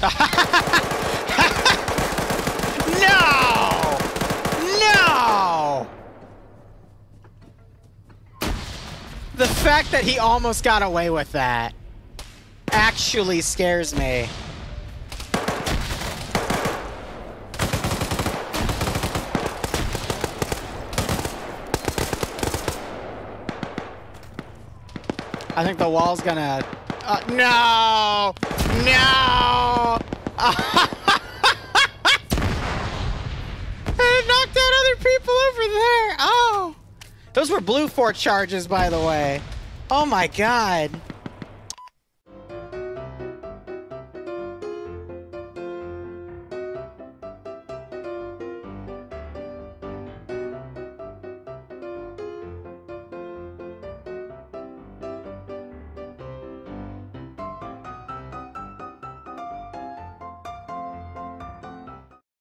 No! No! The fact that he almost got away with that actually scares me. I think the wall's gonna... no! No! It knocked out other people over there! Oh! Those were blue fort charges, by the way. Oh my god.